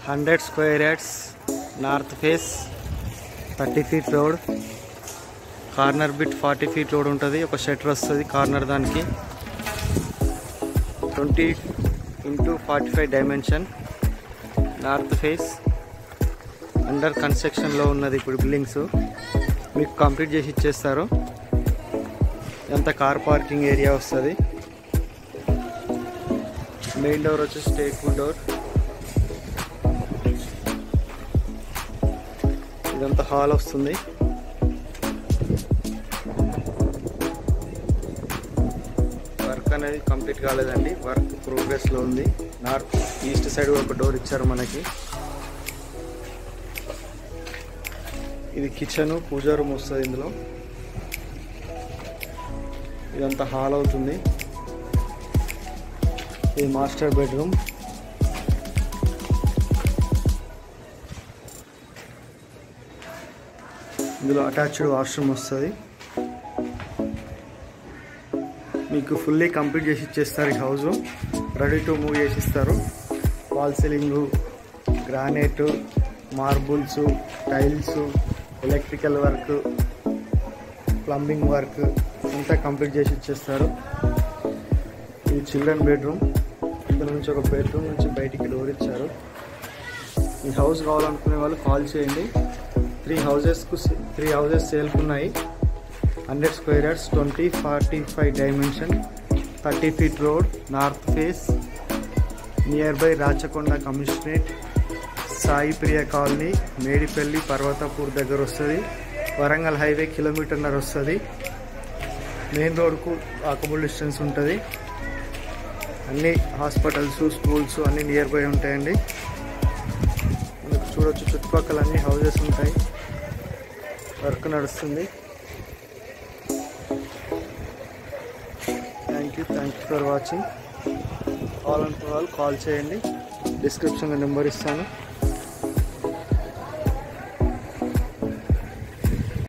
100 square yards north face 30 feet road, corner bit 40 feet road ఉంటుంది. ఒక shutter వస్తుంది corner దానికి. 20x45 dimension, north face. Under కన్స్ట్రక్షన్లో ఉన్నది ఇప్పుడు బిల్డింగ్స్. మీకు కంప్లీట్ చేసి ఇచ్చేస్తారు. ఇదంతా కార్ పార్కింగ్ ఏరియా వస్తుంది. మెయిన్ డోర్ వచ్చేసి టేక్వుడ్ డోర్. ఇదంతా హాల్ వస్తుంది. వర్క్ అనేది కంప్లీట్ కాలేదండి, వర్క్ ప్రోగ్రెస్లో ఉంది. నార్త్ ఈస్ట్ సైడ్ ఒక డోర్ ఇచ్చారు మనకి. ఇది కిచెన్, పూజా రూమ్ వస్తుంది ఇందులో. ఇదంతా హాల్ అవుతుంది. ఇది మాస్టర్ బెడ్రూమ్. ఇందులో అటాచ్డ్ వాష్రూమ్ వస్తుంది. మీకు ఫుల్లీ కంప్లీట్ చేసి ఇచ్చేస్తారు. ఈ హౌస్ రెడీ టు మూవ్ చేసి ఇస్తారు. Wall ceiling, granite, marbles, tiles, electrical work, plumbing work అంతా కంప్లీట్ చేసి ఇచ్చేస్తారు. ఇది చిల్డ్రన్ బెడ్రూమ్. ఇందులో నుంచి ఒక బెడ్రూమ్ నుంచి బయటికి డోర్ ఇచ్చారు. ఈ హౌస్ కావాలనుకునే వాళ్ళు కాల్ చేయండి. 3 houses సేల్కి ఉన్నాయి. 100 square yards, 20x45 dimension, 30 feet road, north face, near by Rachakonda commissionerate, Sai Priya colony, Medipally, Parvathapur దగ్గర వస్తుంది. వరంగల్ హైవే 1.5 కిలోమీటర్ వస్తుంది. మెయిన్ రోడ్కు వాకబుల్ డిస్టెన్స్ ఉంటుంది. అన్ని హాస్పిటల్స్, స్కూల్స్ అన్నీ నియర్ బై ఉంటాయండి. మనకు చూడొచ్చు చుట్టుపక్కల అన్ని హౌజెస్ ఉంటాయి. వర్క్ నడుస్తుంది. Thank you for watching. Call చేయండి. డిస్క్రిప్షన్లో నెంబర్ ఇస్తాను.